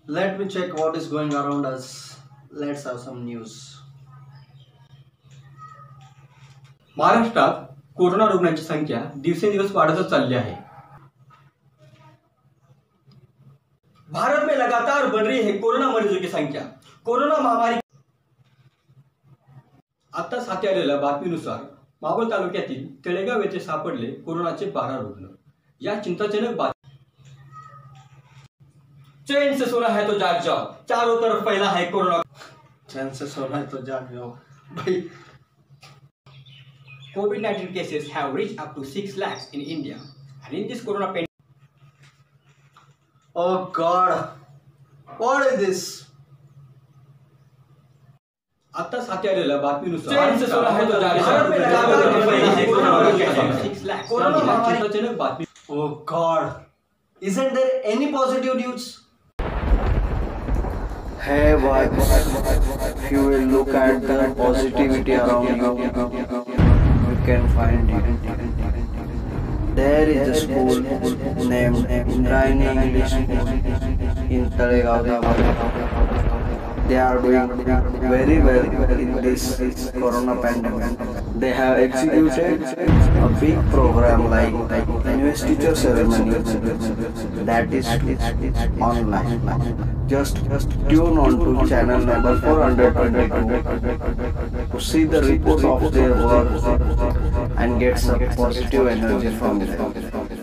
Let me check what is going around us. Let's have some news. महाराष्ट्रात corona रुग्णांची संख्या दिवसेंदिवस वाढतच चालली आहे. भारत में लगातार बढ़ रही है कोरोना मरीजों की संख्या. कोरोना महामारी आता हाती आलेल्या बातमीनुसार मावळ तालुक्यातील तळेगाव येथे सापडले कोरोनाचे 12 रुग्ण. या चिंताजनक बातमी चैन से सोना है तो जाग जाओ, चारों तरफ फैला है कोरोना. चैन से सोना है तो जाग जाओ भाई. COVID-19 cases have reached up to 6 lakhs in India, and in this corona pandemic. Oh God, what is this? आता हाती आलेल्या बातमीनुसार चैन से सोना है तो जाग बातमी. Oh God, isn't there any positive news? Hey boys, if you will look at the positivity around you can find it. There is a school named Indrayani English School in Talegaon. They are doing very well in this corona pandemic. They have executed a big program like investiture ceremony that is online. Just tune on to channel number 422 to see the reports of their work and get some positive energy from them.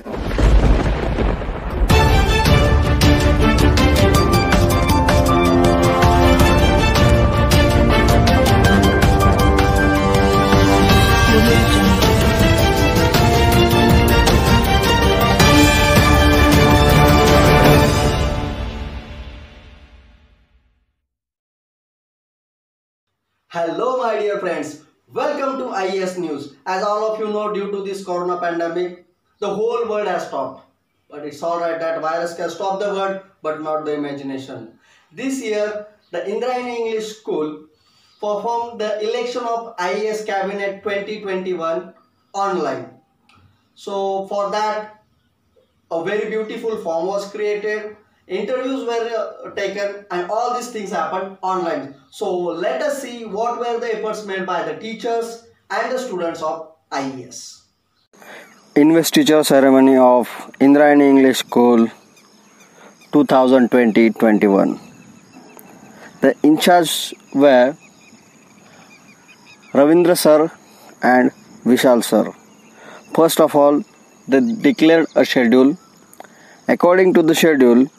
Hello my dear friends, welcome to IES News. As all of you know, due to this corona pandemic, the whole world has stopped. But it's alright, that virus can stop the world, but not the imagination. This year, the Indrayani English School performed the election of IES Cabinet 2021 online. So for that, a very beautiful form was created. Interviews were taken and all these things happened online. So let us see what were the efforts made by the teachers and the students of IES. Investiture ceremony of Indrayani English School 2020-21. The in charge were Ravindra sir and Vishal sir. First of all, they declared a schedule. According to the schedule,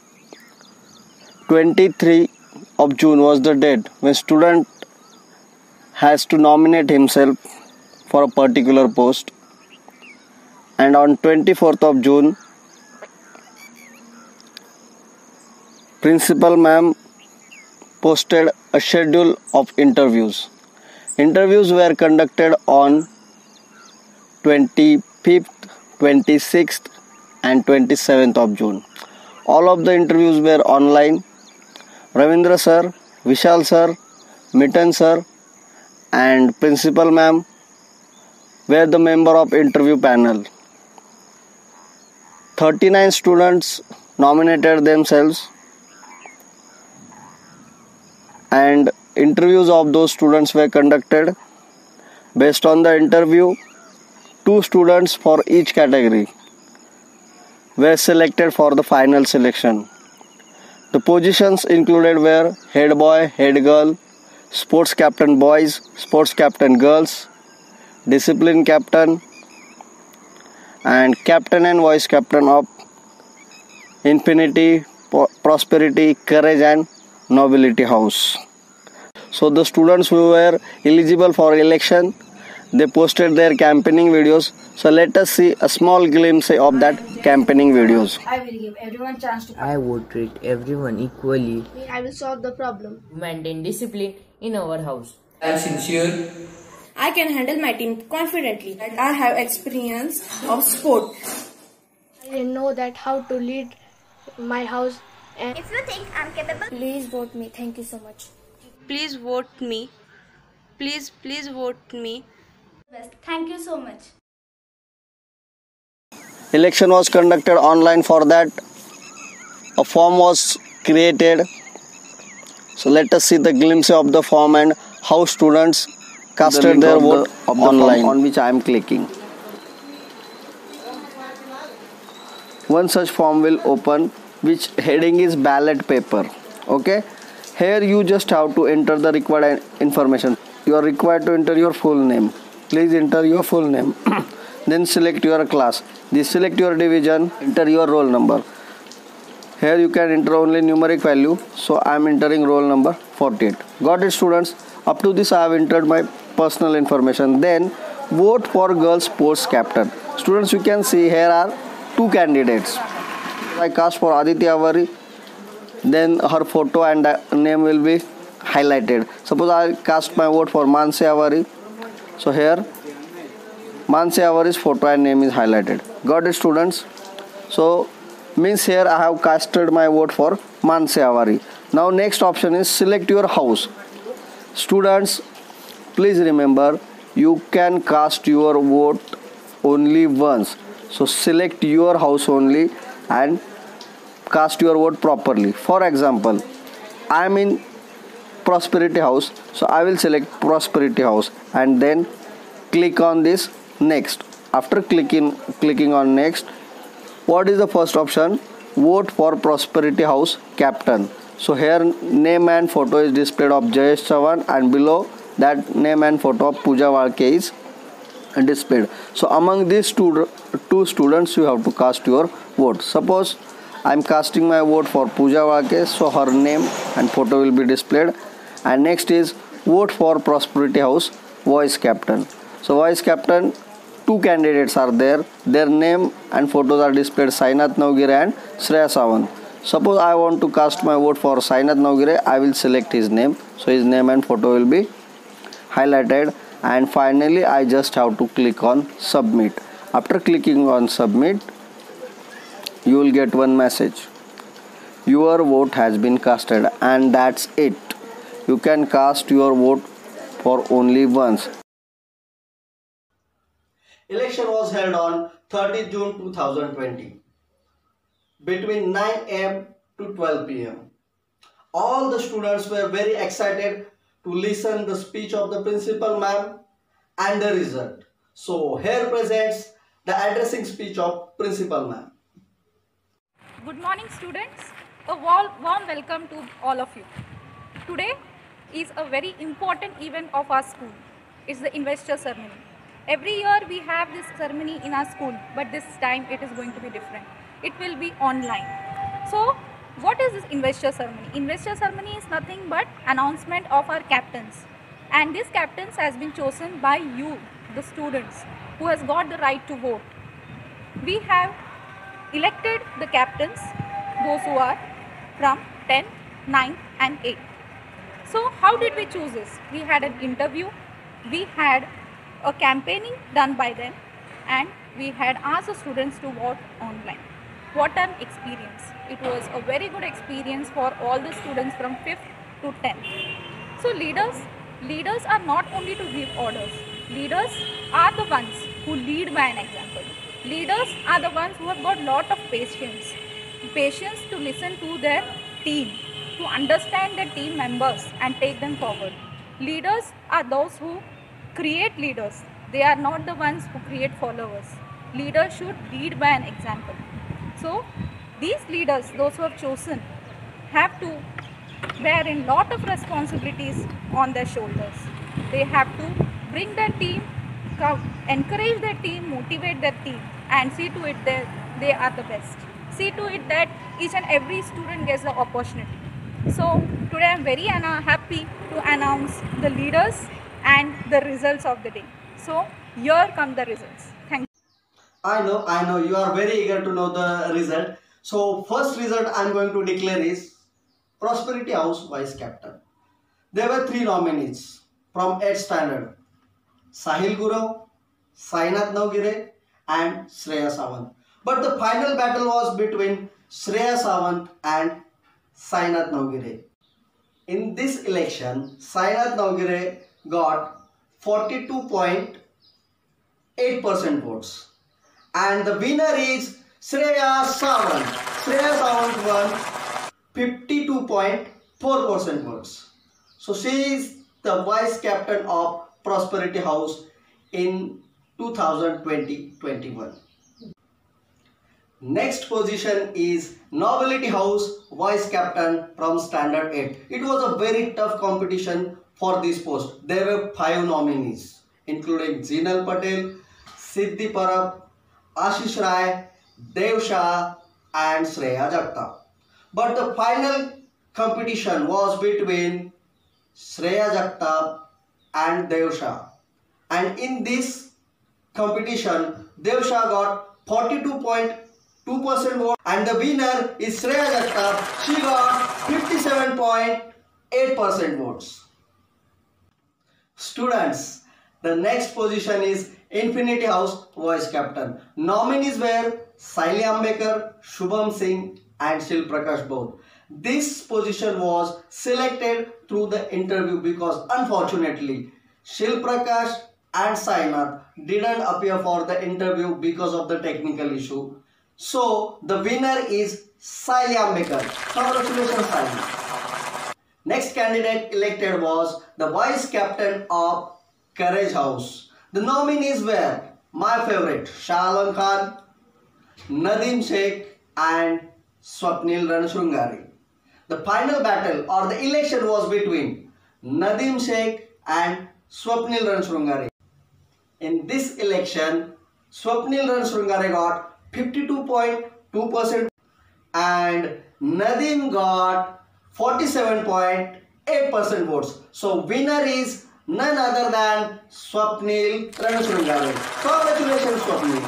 23 of June was the date when student has to nominate himself for a particular post, and on 24th of June principal ma'am posted a schedule of interviews. Interviews were conducted on 25th, 26th and 27th of June. All of the interviews were online. Ravindra sir, Vishal sir, Mitten sir and principal ma'am were the member of interview panel. 39 students nominated themselves and interviews of those students were conducted. Based on the interview, 2 students for each category were selected for the final selection. The positions included were head boy, head girl, sports captain boys, sports captain girls, discipline captain and captain and vice captain of Infinity, Prosperity, Courage and Nobility House. So the students who were eligible for election, they posted their campaigning videos. So let us see a small glimpse of that campaigning videos. I will give everyone chance to. I would treat everyone equally. I will solve the problem. Maintain discipline in our house. I am sincere. I can handle my team confidently. I have experience of sport. I know that how to lead my house. And if you think I'm capable, please vote me. Thank you so much. Please vote me. Please vote me. best. Thank you so much. Election was conducted online. For that, a form was created So let us see the glimpse of the form and how students casted their vote online, on which I am clicking. One such form will open, which heading is ballot paper. Okay, here you just have to enter the required information. You are required to enter your full name. Please enter your full name. Then select your class. This select your division. Enter your roll number. Here you can enter only numeric value. So I am entering roll number 48. Got it, students? Up to this I have entered my personal information. Then vote for girls sports captain. Students, you can see here are two candidates. I cast for Aditi Avari. Then her photo and name will be highlighted. Suppose I cast my vote for Mansi Avari. So here Mansi Avari's photo and name is highlighted. Got it, students? So means here I have casted my vote for Mansi Avari. Now next option is select your house. Students, please remember, you can cast your vote only once. So select your house only and cast your vote properly. For example, I am in Prosperity House, so I will select Prosperity House and then click on this next. After clicking on next, what is the first option? Vote for Prosperity House captain. So here name and photo is displayed of Jayesh Chavan, and below that name and photo of Pooja Walke is displayed. So among these two students you have to cast your vote. Suppose I am casting my vote for Pooja Walke, so her name and photo will be displayed. And next is vote for Prosperity House vice captain. So vice captain, two candidates are there. Their name and photos are displayed, Sainath Navgire and Shreya Sawant. Suppose I want to cast my vote for Sainath Navgire, I will select his name. So his name and photo will be highlighted. And finally I just have to click on submit. After clicking on submit, you will get one message: your vote has been casted, and that's it. You can cast your vote for only once. Election was held on 30 June 2020 between 9 am to 12 pm. All the students were very excited to listen the speech of the principal ma'am and the result. So here presents the addressing speech of principal ma'am. Good morning, students. A warm welcome to all of you. Today is a very important event of our school. It's the investor ceremony. Every year we have this ceremony in our school, but this time it is going to be different. It will be online. So what is this investor ceremony? Investor ceremony is nothing but announcement of our captains. And these captains has been chosen by you, the students, who has got the right to vote. We have elected the captains, those who are from 10th, 9th and 8th. So how did we choose this? We had an interview, we had a campaigning done by them, and we had asked the students to vote online. What an experience. It was a very good experience for all the students from 5th to 10th. So leaders are not only to give orders. Leaders are the ones who lead by an example. Leaders are the ones who have got lot of patience to listen to their team, to understand their team members and take them forward. Leaders are those who create leaders. They are not the ones who create followers. Leaders should lead by an example. So these leaders, those who have chosen, have to bear in lot of responsibilities on their shoulders. They have to bring their team, encourage their team, motivate their team, and see to it that they are the best. See to it that each and every student gets the opportunity. So today I am very happy to announce the leaders and the results of the day. So here come the results. Thank you. I know you are very eager to know the result. So first result I am going to declare is Prosperity House Vice Captain. There were 3 nominees from 8th standard: Sahil Gurav, Sainath Navgire and Shreya Sawant. But the final battle was between Shreya Sawant and Sainath Navgire. In this election, Sainath Navgire got 42.8% votes. And the winner is Shreya Sawant. Shreya Sawant won 52.8%. 4% votes. So she is the vice captain of Prosperity House in 2020-21. Next position is Nobility House vice captain from Standard 8. It was a very tough competition for this post. There were 5 nominees, including Zinal Patel, Siddhi Parab, Ashish Rai, Dev Shah and Shreya Jagtap. But the final competition was between Shreya Jagtap and Dev Shah. And in this competition, Dev Shah got 42.2% vote and the winner is Shreya Jagtap. She got 57.8% votes. Students, the next position is Infinity House Vice Captain. Nominees were Saili Ambekar, Shubham Singh and Shil Prakash both. This position was selected through the interview because unfortunately Shil Prakash and Sainath didn't appear for the interview because of the technical issue. So the winner is Saili Ambekar. Congratulations, Saili. Next candidate elected was the Vice Captain of Courage House. The nominees were my favorite Shah Alam Khan, Nadeem Sheikh and Swapnil Ranashrungari. The final battle or the election was between Nadeem Sheikh and Swapnil Ranashrungari. In this election, Swapnil Ranashrungari got 52.2% and Nadeem got 47.8% votes. So winner is none other than Swapnil Ranashrungari. Congratulations, Swapnil.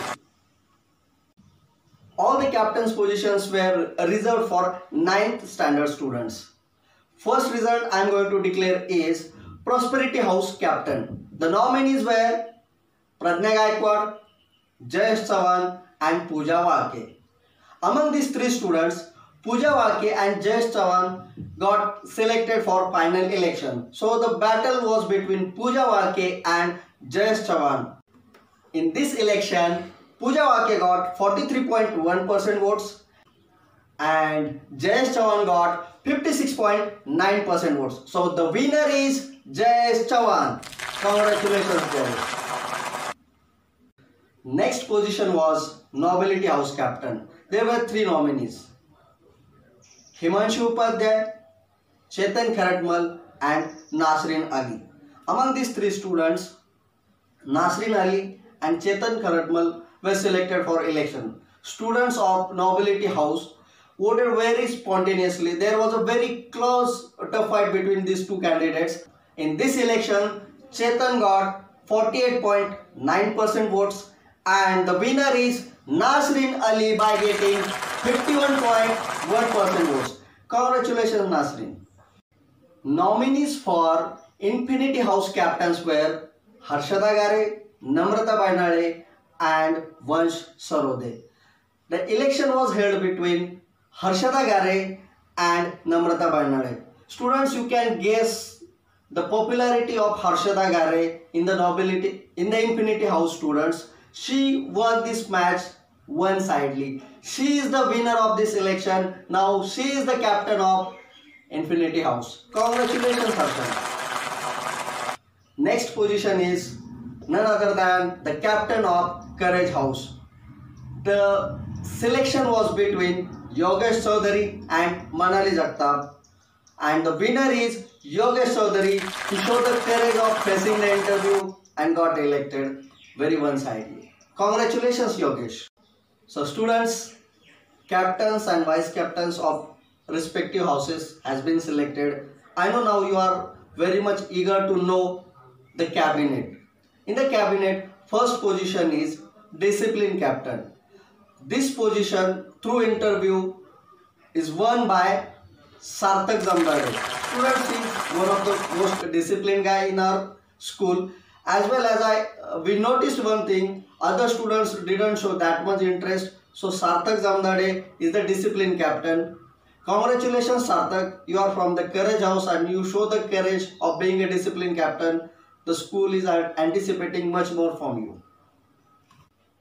All the captain's positions were reserved for 9th standard students. First result I am going to declare is Prosperity House Captain. The nominees were Pradnya Gaikwad, Jayesh Chavan and Pooja Walke. Among these 3 students, Pooja Walke and Jayesh Chavan got selected for final election. So the battle was between Pooja Walke and Jayesh Chavan. In this election, Pooja Walke got 43.1% votes and Jayesh Chavan got 56.9% votes. So the winner is Jayesh Chavan. Congratulations, Jayesh. Next position was Nobility House Captain. There were 3 nominees: Himanshu Upadhyay, Chetan Kharatmal and Nasreen Ali. Among these 3 students, Nasreen Ali and Chetan Kharatmal were selected for election. Students of Nobility House voted very spontaneously. There was a very close tough fight between these 2 candidates. In this election, Chetan got 48.9% votes and the winner is Nasreen Ali by getting 51.1% votes. Congratulations, Nasreen. Nominees for Infinity House captains were Harshada Gare, Namrata Bainale and Vansh Sarode. The election was held between Harshada Gare and Namrata Bainale. Students, you can guess the popularity of Harshada Gare in the Infinity House students. She won this match one-sidedly. She is the winner of this election. Now she is the captain of Infinity House. Congratulations, Harshada. Next position is none other than the captain of Courage House. The selection was between Yogesh Chaudhary and Manali Jagtap. And the winner is Yogesh Chaudhary. He showed the courage of facing the interview and got elected very one-sidedly. Congratulations, Yogesh. So students, captains and vice captains of respective houses has been selected. I know now you are very much eager to know the cabinet. In the cabinet, first position is discipline captain. This position through interview is won by Sarthak Zamdade. Students is one of the most disciplined guy in our school. As well as we noticed one thing, other students didn't show that much interest. So Sarthak Zamdade is the discipline captain. Congratulations, Sarthak. You are from the Courage House and you show the courage of being a discipline captain. The school is anticipating much more from you.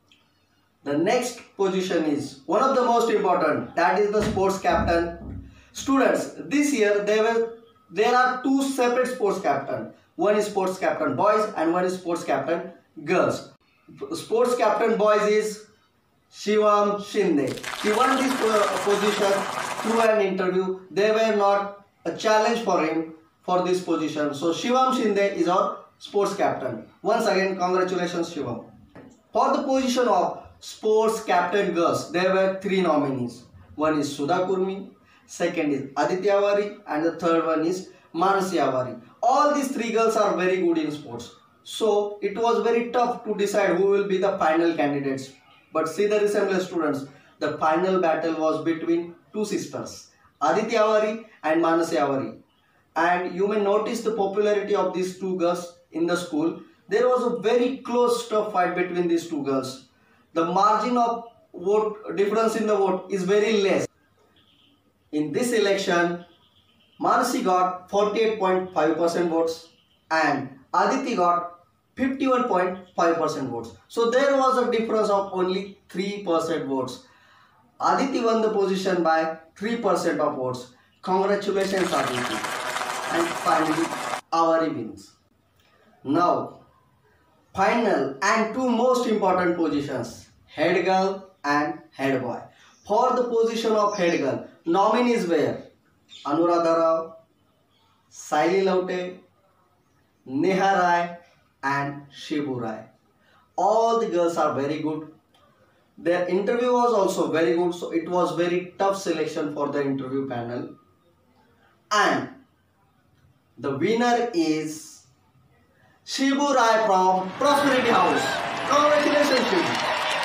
The next position is one of the most important, that is the sports captain. Students, this year there are two separate sports captain. One is sports captain boys and one is sports captain girls. Sports captain boys is Shivam Shinde. He won this position through an interview. They were not a challenge for him for this position. So Shivam Shinde is our sports captain. Once again, congratulations Shivam. For the position of sports captain girls, there were three nominees. One is Sudha Kurmi, second is Aditi Avari, and the third one is Manasi Avari. All these three girls are very good in sports. So it was very tough to decide who will be the final candidates. But see the resemblance, students. The final battle was between two sisters, Aditi Avari and Manasi Avari. And you may notice the popularity of these two girls in the school. There was a very close tough fight between these two girls. The margin of vote difference in the vote is very less. In this election, Manasi got 48.5% votes and Aditi got 51.5% votes. So there was a difference of only 3% votes. Aditi won the position by 3% of votes. Congratulations Aditi. And finally, Avari wins. Now, final and two most important positions, head girl and head boy. For the position of head girl, nominees were Anuradha Rao, Saili Laute, Neha Rai and Shibu Rai. All the girls are very good. Their interview was also very good, so it was very tough selection for the interview panel. And the winner is Shibu Rai from Prosperity House. Congratulations Shibu.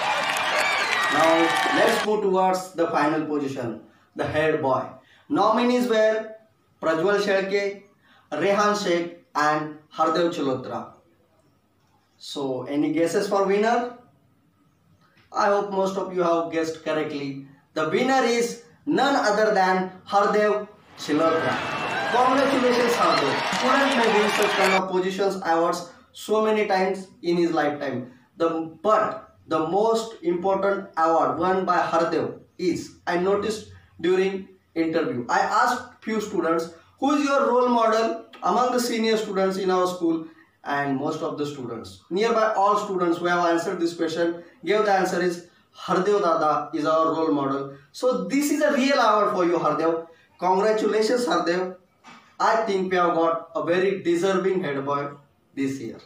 Now let's move towards the final position, the head boy. Nominees were Prajwal Shelke, Rehan Sheikh and Hardev Chalotra. So any guesses for winner? I hope most of you have guessed correctly. The winner is none other than Hardev Chalotra. Congratulations Hardev. Student may win such kind of positions, awards so many times in his lifetime. But the most important award won by Hardev is, I noticed during interview, I asked few students, who is your role model among the senior students in our school? And most of the students, nearby all students who have answered this question, gave the answer is Hardev Dada is our role model. So this is a real award for you Hardev. Congratulations Hardev. I think we have got a very deserving head boy this year.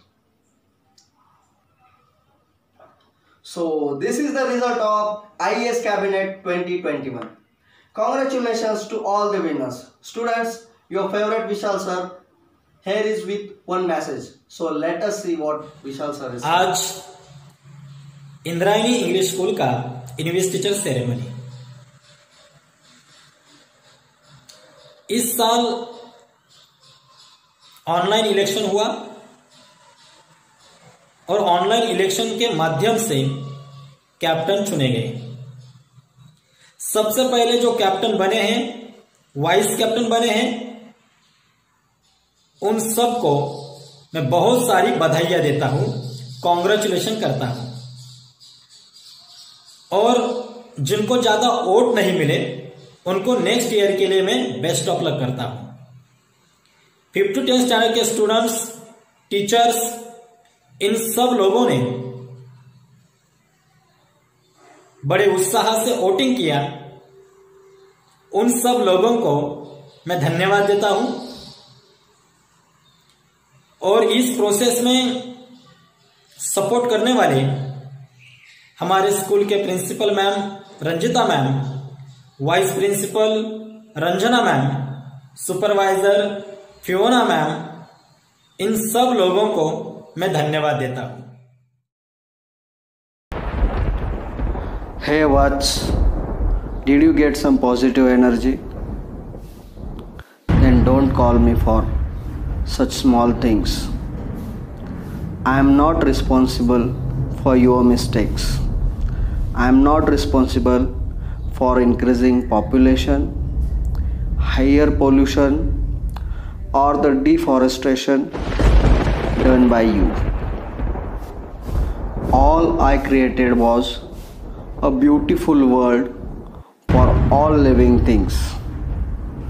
So this is the result of IAS Cabinet 2021. Congratulations to all the winners. Students, your favorite Vishal sir here is with one message. So let us see what Vishal sir is saying. आज Indrayani English school का investiture ceremony. इस साल online election हुआ और online election के माध्यम से captain चुने गए। सबसे पहले जो कैप्टन बने हैं, वाइस कैप्टन बने हैं, उन सबको मैं बहुत सारी बधाइयां देता हूं, कॉन्ग्रेचुलेशन करता हूं। और जिनको ज्यादा वोट नहीं मिले उनको नेक्स्ट ईयर के लिए मैं बेस्ट ऑफ लक करता हूं। 5th to 10th स्टैंडर्ड के स्टूडेंट्स, टीचर्स, इन सब लोगों ने बड़े उत्साह से वोटिंग किया। उन सब लोगों को मैं धन्यवाद देता हूं। और इस प्रोसेस में सपोर्ट करने वाले हमारे स्कूल के principal ma'am Ranjita ma'am, vice principal Ranjana ma'am, supervisor Fiona ma'am, इन सब लोगों को मैं धन्यवाद देता हूं। Hey Vats, did you get some positive energy? Then don't call me for such small things. I am not responsible for your mistakes. I am not responsible for increasing population, higher pollution, or the deforestation done by you. All I created was a beautiful world for all living things.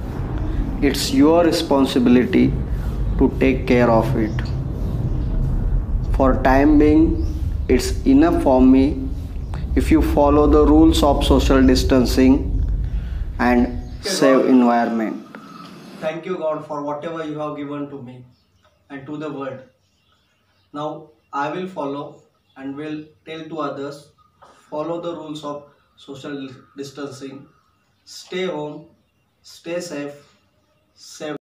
it's your responsibility to take care of it. For time being, it's enough for me if you follow the rules of social distancing and save environment. Thank you, God, for whatever you have given to me and to the world. Now I will follow and will tell to others, follow the rules of social distancing, stay home, stay safe, save